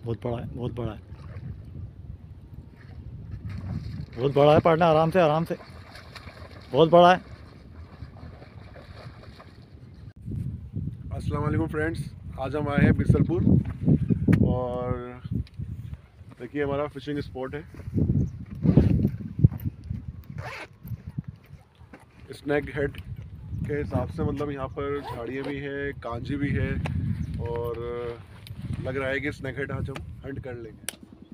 बहुत बड़ा है, बहुत बड़ा है, बहुत बड़ा है। पार्टनर आराम से, आराम से, बहुत बड़ा है। अस्सलाम वालेकुम फ्रेंड्स, आज हम आए हैं बिसलपुर और देखिए हमारा फिशिंग स्पॉट है। स्नैक हेड के हिसाब से मतलब यहाँ पर झाड़ियाँ भी हैं, कांजी भी है और लग रहा है कि स्नैक हेड आज हम हंट कर लेंगे।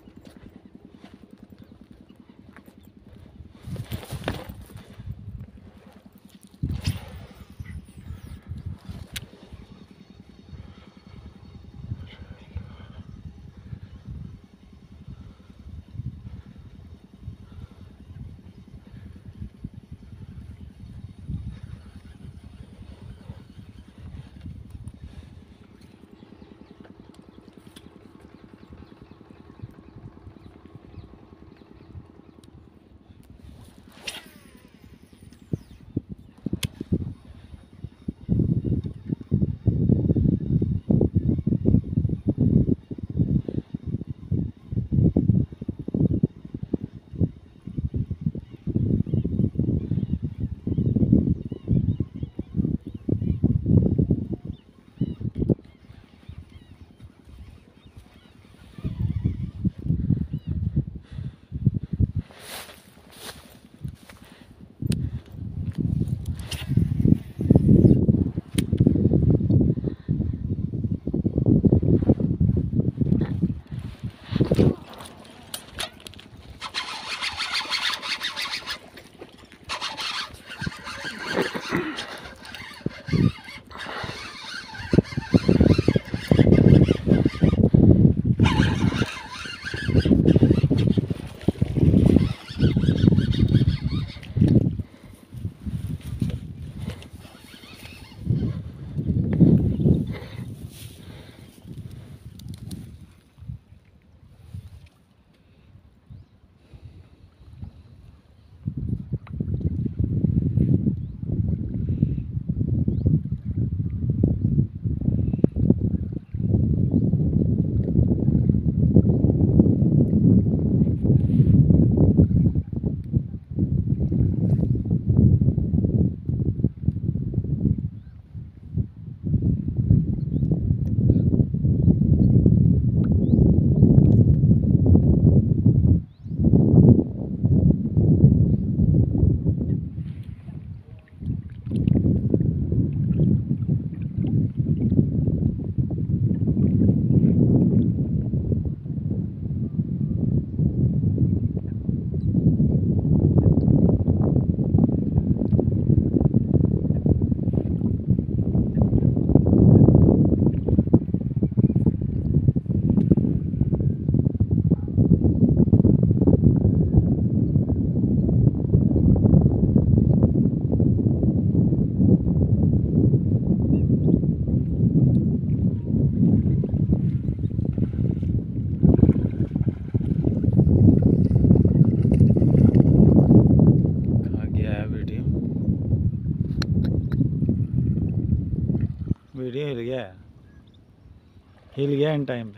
कहाँ गया है वीडियो? वीडियो हिल गया है, हिल गया इन टाइम पे।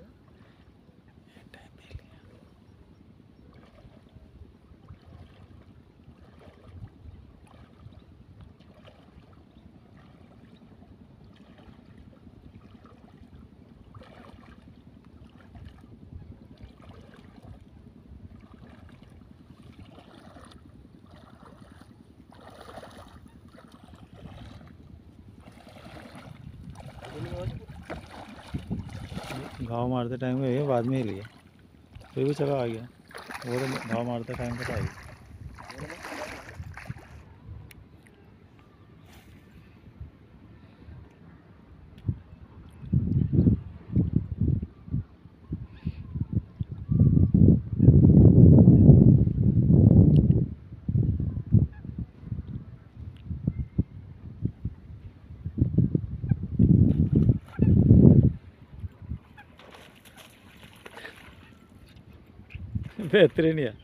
घाव मारते टाइम में ये बाद में हिल गया, फिर भी चलो आ गया। वो तो घाव मारते टाइम पे तो आ गया। बेहतरीन है।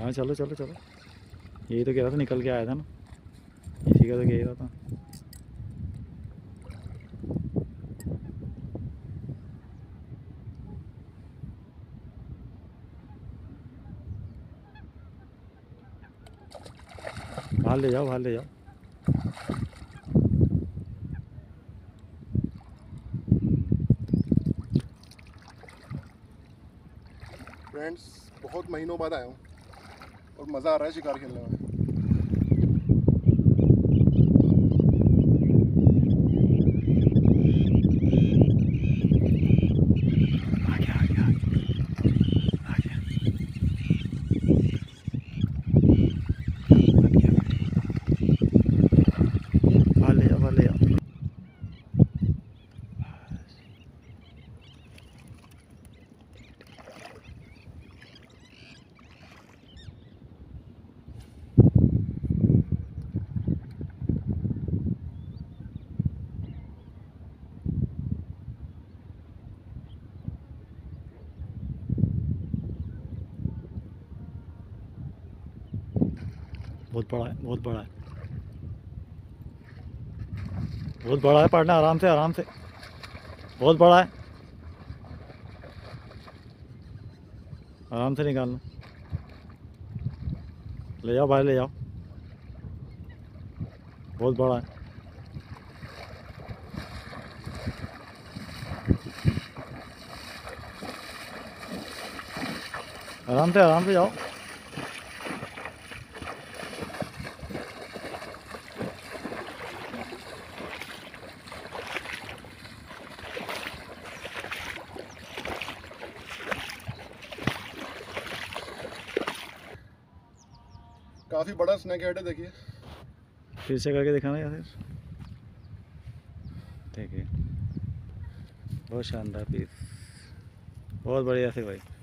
हाँ चलो चलो चलो, यही तो कह रहा था, निकल के आया था ना, इसी का तो कह रहा था। बाहर ले जाओ, बाहर ले जाओ। फ्रेंड्स, बहुत महीनों बाद आया हूँ और मज़ा आ रहा है शिकार खेलने में। बाहर ले जाओ, बाहर ले जाओ। बहुत बड़ा है, बहुत बड़ा है, बहुत बड़ा है पार्टनर, आराम से आराम से, बहुत बड़ा है, आराम से निकालना। ले जाओ, बाहर ले जाओ, बहुत बड़ा है। आराम से जाओ। काफ़ी बड़ा स्नैक हेड है, देखिए। फिर से करके दिखाना या फिर, देखिए बहुत शानदार पीस, बहुत बढ़िया से भाई।